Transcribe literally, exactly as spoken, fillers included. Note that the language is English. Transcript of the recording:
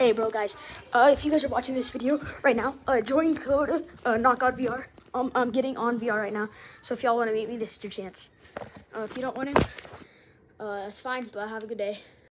Hey, bro, guys. Uh, if you guys are watching this video right now, uh, join code uh, Knockout V R. Um, I'm getting on V R right now, so if y'all want to meet me, this is your chance. Uh, if you don't want to, uh, that's fine. But have a good day.